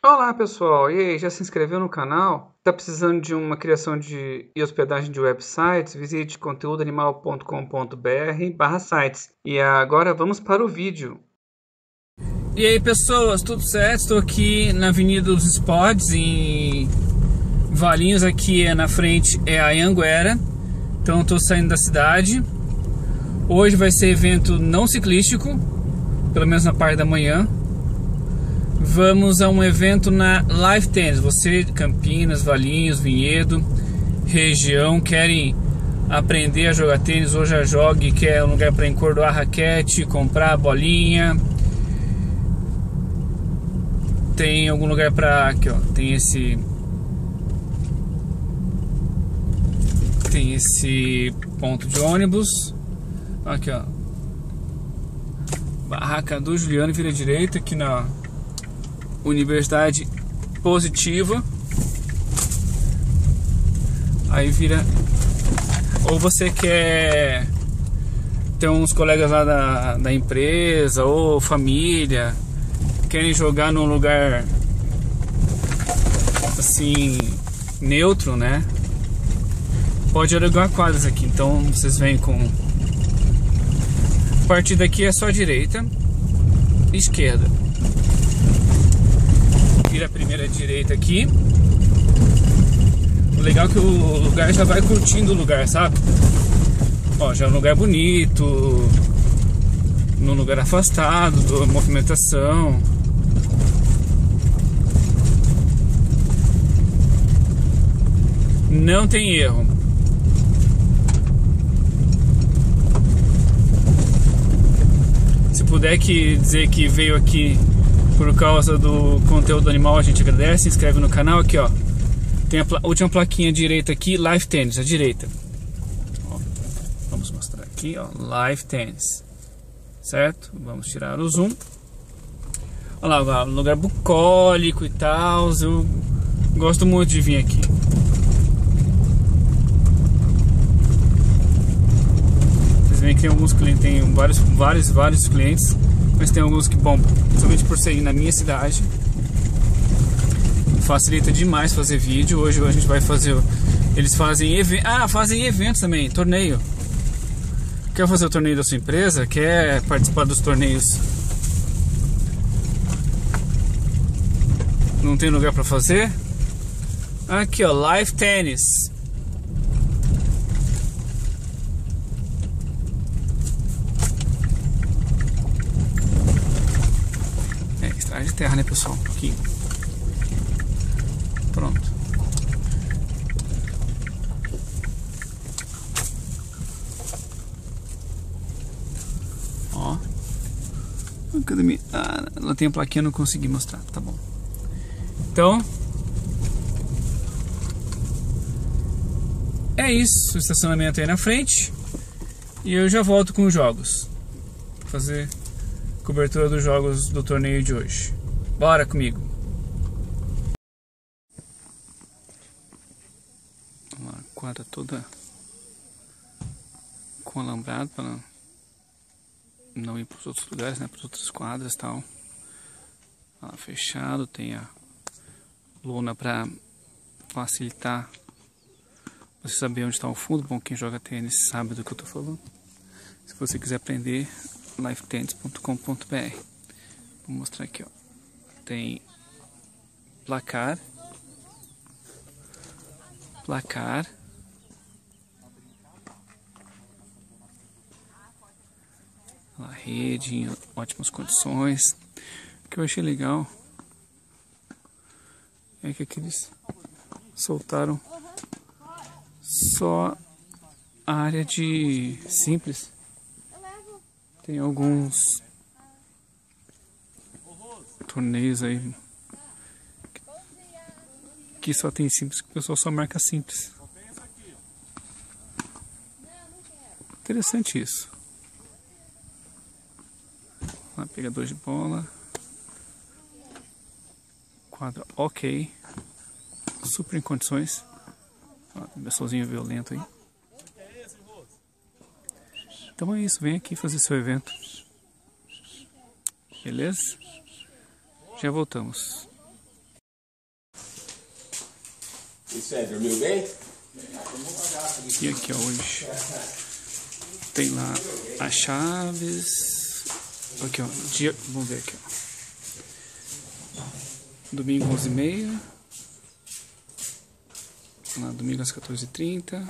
Olá pessoal, e aí, já se inscreveu no canal? Está precisando de uma criação e hospedagem de websites? Visite conteúdoanimal.com.br/sites. E agora vamos para o vídeo. E aí pessoas, tudo certo? Estou aqui na Avenida dos Esportes, em Valinhos. Aqui na frente é a Anhanguera. Então estou saindo da cidade. Hoje vai ser evento não ciclístico, pelo menos na parte da manhã. Vamos a um evento na Live Tennis. Você, Campinas, Valinhos, Vinhedo, região, querem aprender a jogar tênis ou já jogue, quer um lugar para encordoar a raquete, comprar a bolinha. Tem algum lugar para... Aqui, ó, tem esse ponto de ônibus. Aqui, ó, barraca do Juliano, vira direita aqui na Universidade Positiva. Aí vira... Ou você quer ter uns colegas lá da empresa ou família, querem jogar num lugar assim neutro, né? Pode alugar quadras aqui. Então vocês vêm com... A partir daqui é só direita e esquerda. Vira a primeira direita aqui. O legal é que o lugar já vai curtindo o lugar, sabe? Ó, já é um lugar bonito, num lugar afastado da movimentação. Não tem erro. Se puder dizer que veio aqui por causa do conteúdo animal, a gente agradece. Se inscreve no canal. Aqui, ó, tem a última plaquinha direita aqui, Live Tennis, à direita. Ó, vamos mostrar aqui, ó, Live Tennis, certo? Vamos tirar o zoom. Olha lá, um lugar bucólico e tal. Eu gosto muito de vir aqui. Vocês veem que tem alguns clientes, tem vários clientes, mas tem alguns que, bom, principalmente por ser na minha cidade, facilita demais fazer vídeo. Hoje a gente vai fazer... Eles fazem fazem eventos também, torneio. Quer fazer o torneio da sua empresa? Quer participar dos torneios? Não tem lugar para fazer? Aqui, ó, Live Tennis. Estrada de terra, né, pessoal? Aqui. Pronto. Ó. Academia. Ela tem a plaquinha, não consegui mostrar. Tá bom. Então, é isso. O estacionamento aí na frente. E eu já volto com os jogos. Vou fazer cobertura dos jogos do torneio de hoje. Bora comigo. Uma quadra toda com alambrado para não ir para os outros lugares, né? Para as outras quadras e tal. Fechado, tem a lona para facilitar você saber onde está o fundo. Bom, quem joga tênis sabe do que eu estou falando. Se você quiser aprender, livetennis.com.br. Vou mostrar aqui, ó. Tem placar, a rede em ótimas condições. O que eu achei legal é que aqui eles soltaram só a área de simples. Tem alguns torneios aí que só tem simples, que o pessoal só marca simples. Interessante isso. Pegador de bola. Quadra ok. Super em condições. Tem um pessoalzinho violento aí. Então é isso, vem aqui fazer seu evento. Beleza? Já voltamos. Isso é, dormiu bem? E aqui, ó, hoje tem lá as chaves. Aqui, ó, dia, vamos ver aqui, ó. Domingo 11h30. Lá, domingo às 14h30.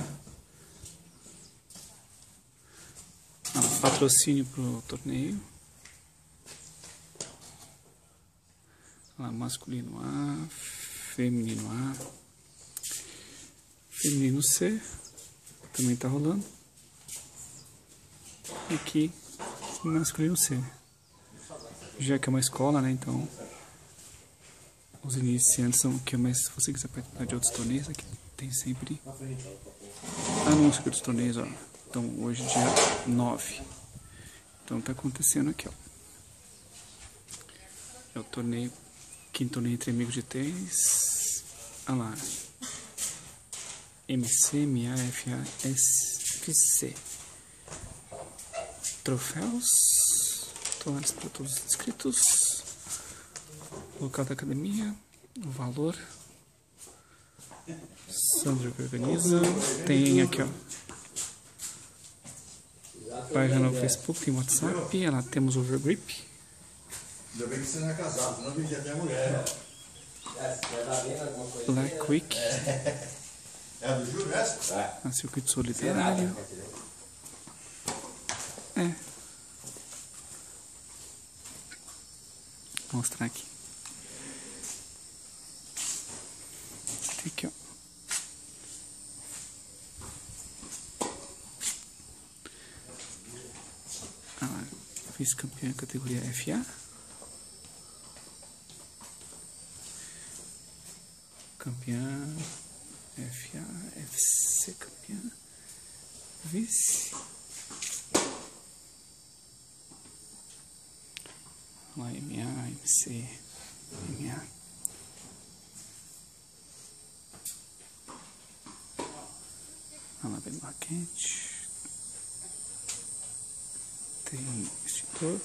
Patrocínio pro torneio. Lá, masculino A, feminino A, feminino C, também tá rolando. E aqui, masculino C. Já que é uma escola, né, então os iniciantes são o que, mas se você quiser participar de outros torneios, aqui tem sempre anúncio dos torneios, ó. Então hoje dia 9. Então tá acontecendo aqui, ó. É o torneio, quinto torneio entre amigos de tênis. Olha lá. MC, MA, FA, SFC. Troféus. Toalhas para todos os inscritos. Local da academia. O valor. Sandra que organiza. Tem aqui, ó. Página no Facebook, tem WhatsApp. Lá temos o Overgrip. Ainda bem que você não é casado, senão vendia até a mulher. Black Week. É a do Júlio essa? A Circuito Solidário. É. Vou mostrar aqui. Tem aqui, ó. Vice-campeã categoria FA. Campeã FA, FC campeã. Vice. Lá, MA, MC, MA. Lá, bem quente. Tem extintor.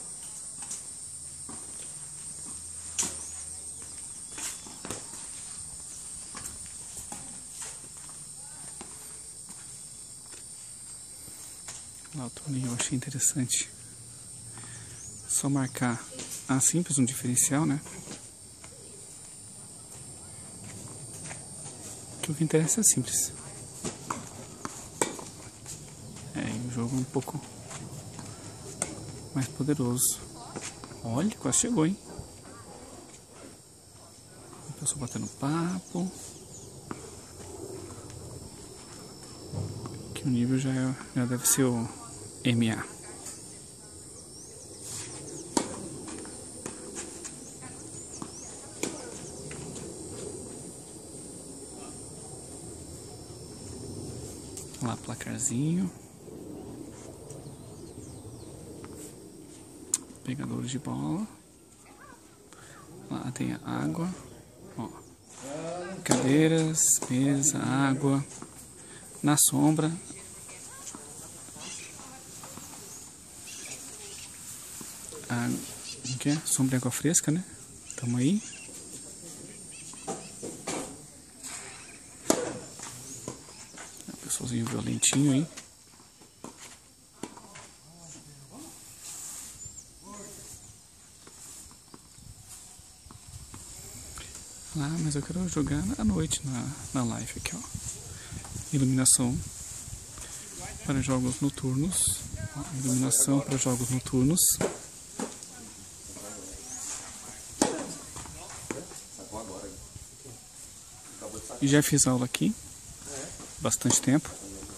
Lá o torneio eu achei interessante. Só marcar simples um diferencial, né? Que o que interessa é simples. E o jogo é um pouco mais poderoso. Olha, quase chegou, hein? A pessoa batendo papo. Que o nível já deve ser o MA. Lá, placarzinho. Pegadores de bola. Lá tem a água. Ó. Cadeiras, mesa, água. Na sombra. O que é? Sombra e água fresca, né? Tamo aí. O pessoalzinho violentinho aí. Mas eu quero jogar à noite na live aqui, ó. Iluminação para jogos noturnos. Ó, iluminação para jogos noturnos. E já fiz aula aqui, bastante tempo.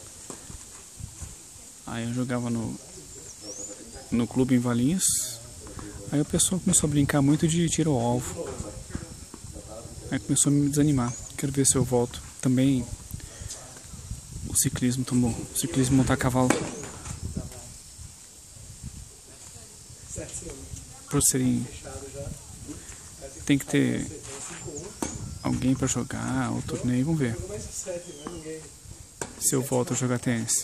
Aí eu jogava no clube em Valinhos. Aí o pessoal começou a brincar muito de tiro ao alvo. Aí começou a me desanimar. Quero ver se eu volto. Também o ciclismo, montar cavalo. Por serem... Tem que ter alguém pra jogar o torneio, vamos ver. Se eu volto a jogar tênis.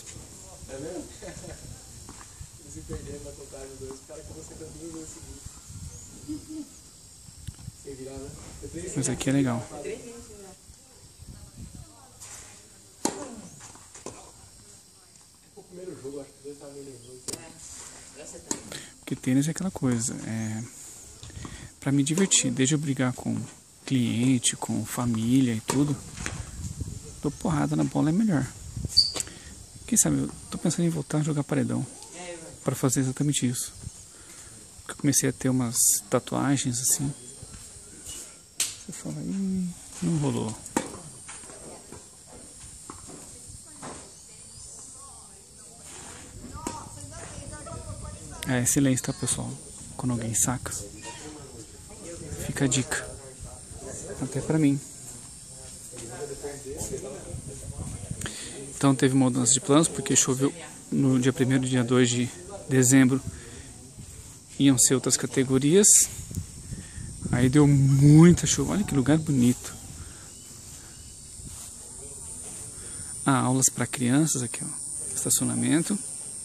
Mas aqui é legal. tênis é aquela coisa, pra me divertir, desde eu brigar com cliente, com família e tudo, dou porrada na bola é melhor. Quem sabe, eu tô pensando em voltar a jogar paredão, para fazer exatamente isso. Porque eu comecei a ter umas tatuagens assim. Você fala, não rolou. Silêncio, tá, pessoal? Quando alguém saca, fica a dica. Até pra mim. Então teve mudança de planos, porque choveu no dia 1º e dia 2 de dezembro. Iam ser outras categorias. Aí deu muita chuva. Olha que lugar bonito. Aulas para crianças aqui, ó. Estacionamento.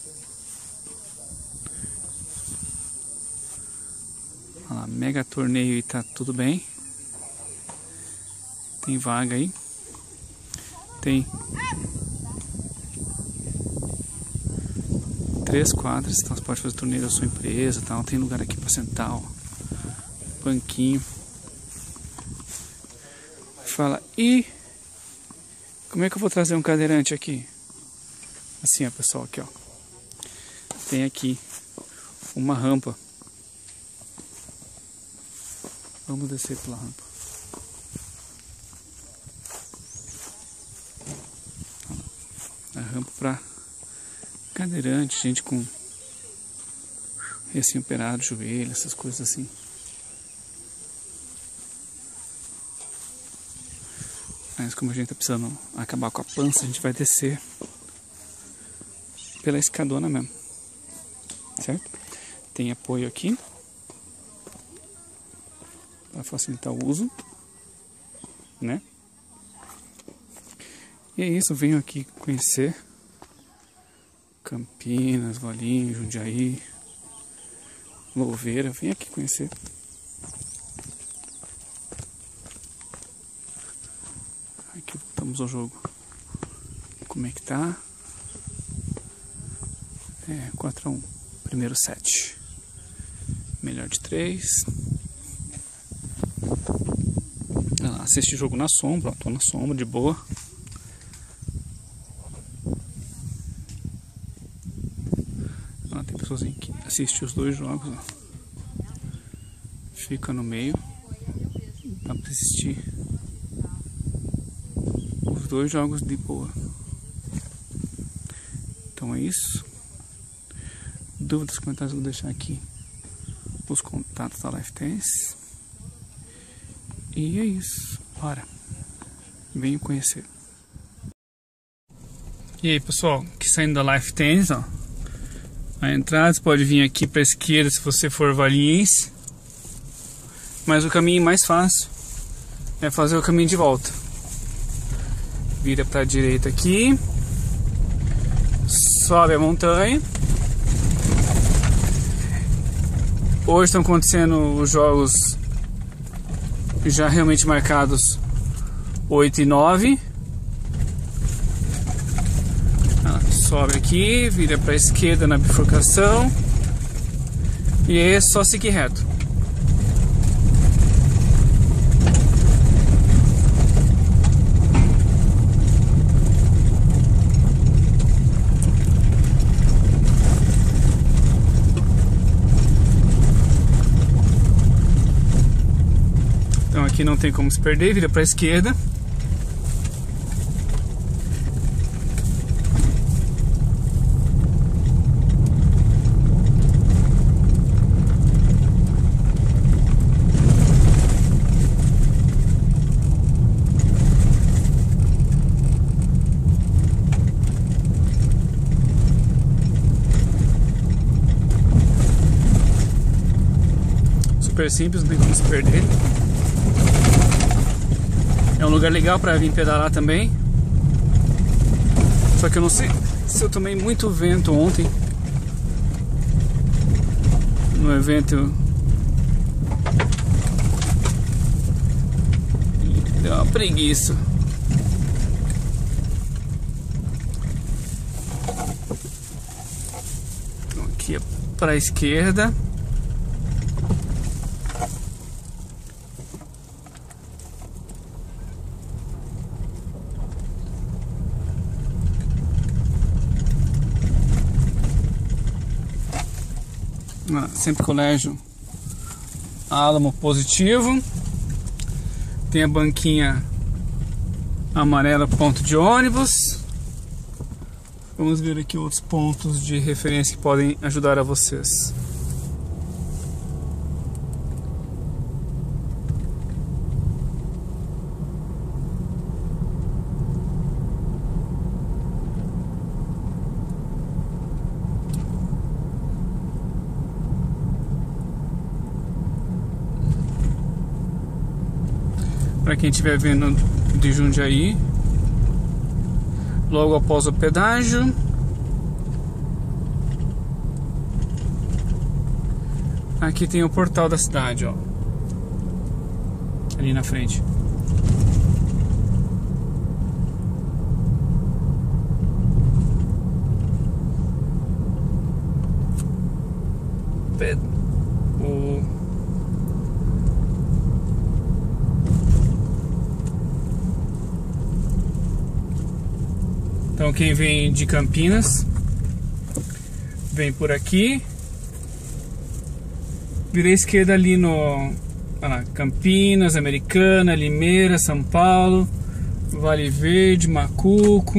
Olha lá, mega torneio e tá tudo bem. Tem vaga aí. Tem 3 quadras, então você pode fazer torneio da sua empresa e tal. Tem lugar aqui para sentar, ó. Banquinho. Fala, e como é que eu vou trazer um cadeirante aqui? Assim, ó, pessoal, aqui, ó. Tem aqui uma rampa. Vamos descer pela rampa. A rampa para cadeirante, gente com recém-operado, joelho, essas coisas assim. Mas como a gente tá precisando acabar com a pança, a gente vai descer pela escadona mesmo, certo? Tem apoio aqui para facilitar o uso, né? E é isso, venho aqui conhecer Campinas, Valinhos, Jundiaí, Louveira, venho aqui conhecer. Aqui voltamos ao jogo. Como é que tá? 4-1, primeiro set. Melhor de 3. Assiste o jogo na sombra, ó, tô na sombra de boa. Tem pessoas que assistem os 2 jogos, ó. Fica no meio. Dá pra assistir os 2 jogos de boa. Então é isso. Dúvidas, comentários, vou deixar aqui os contatos da Life Tennis. E é isso. Bora. Venham conhecer. E aí, pessoal, que saindo da Life Tennis, ó. A entrada, você pode vir aqui para a esquerda se você for valinhense. Mas o caminho mais fácil é fazer o caminho de volta. Vira para a direita aqui. Sobe a montanha. Hoje estão acontecendo os jogos já realmente marcados 8 e 9. Sobe aqui, vira para a esquerda na bifurcação. E é só seguir reto. Então aqui não tem como se perder, vira para a esquerda. Super simples, não tem como se perder. É um lugar legal para vir pedalar também. Só que eu não sei se eu tomei muito vento ontem no evento. Deu uma preguiça. Então aqui é para a esquerda. Sempre colégio Álamo positivo. Tem a banquinha amarela, ponto de ônibus. Vamos ver aqui outros pontos de referência que podem ajudar a vocês. Para quem estiver vendo de Jundiaí, logo após o pedágio, aqui tem o portal da cidade, ó, ali na frente. Então quem vem de Campinas vem por aqui, vira à esquerda ali no, olha lá, Campinas, Americana, Limeira, São Paulo, Vale Verde, Macuco.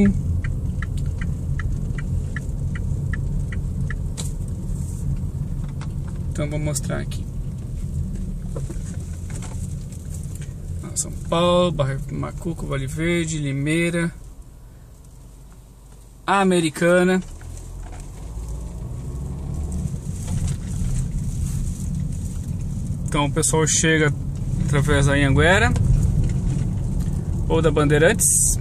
Então vou mostrar aqui. São Paulo, Macuco, Vale Verde, Limeira, Americana. Então o pessoal chega através da Anhanguera ou da Bandeirantes,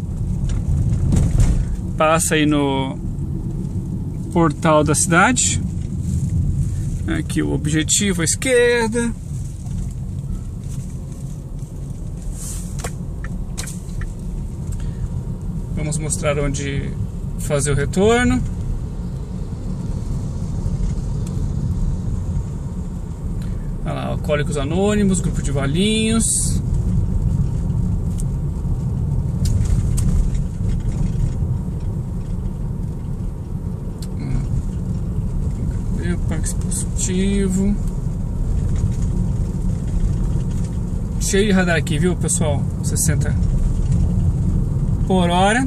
passa aí no portal da cidade. Aqui o Objetivo à esquerda. Vamos mostrar onde fazer o retorno. Olha lá, Alcoólicos Anônimos, Grupo de Valinhos. Parque Expositivo. Cheio de radar aqui, viu, pessoal? 60 por hora.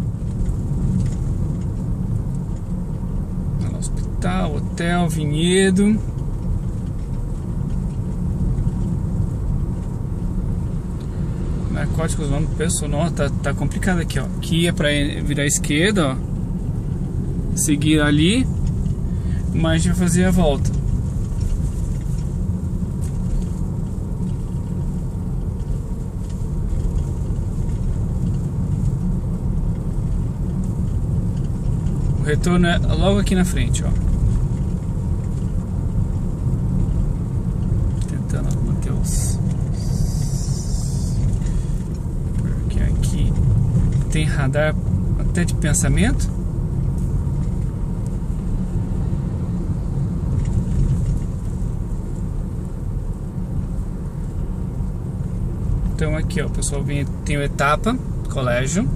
Hospital, hotel, vinhedo. Narcóticos, vamos, pessoal, tá complicado aqui, ó. Aqui é pra virar à esquerda, ó. Seguir ali, mas a gente vai fazer a volta. O retorno é logo aqui na frente, ó. Tentando manter os... Porque aqui tem radar até de pensamento. Então aqui, ó, o pessoal tem o Etapa, colégio.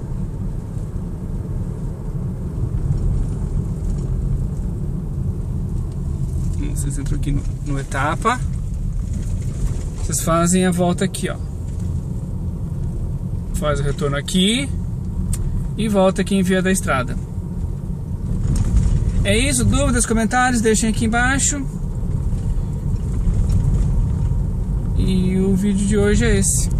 Vocês entram aqui no Etapa. Vocês fazem a volta aqui, ó. Faz o retorno aqui e volta aqui em Via da Estrada. É isso, dúvidas, comentários, deixem aqui embaixo. E o vídeo de hoje é esse.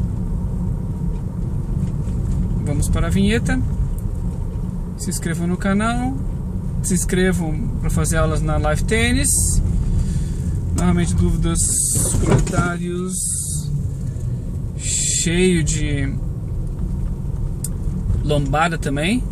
Vamos para a vinheta. Se inscrevam no canal. Se inscrevam para fazer aulas na Live Tênis. Novamente, dúvidas, comentários. Cheio de lombada também.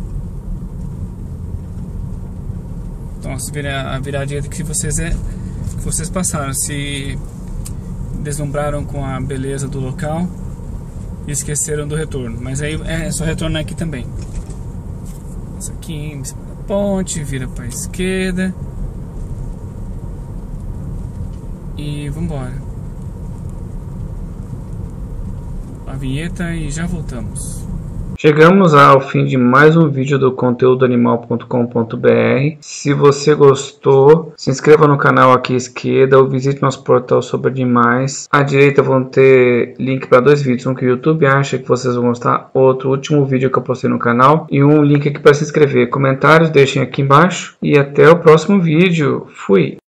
Então, se virem a viradinha que vocês passaram, se deslumbraram com a beleza do local e esqueceram do retorno, mas aí é só retornar aqui também. Isso aqui em cima da ponte, vira para a esquerda e vambora. A vinheta e já voltamos. Chegamos ao fim de mais um vídeo do conteúdoanimal.com.br. Se você gostou, se inscreva no canal aqui à esquerda ou visite nosso portal sobre animais. À direita vão ter link para 2 vídeos, um que o YouTube acha que vocês vão gostar, outro último vídeo que eu postei no canal e um link aqui para se inscrever. Comentários deixem aqui embaixo e até o próximo vídeo. Fui!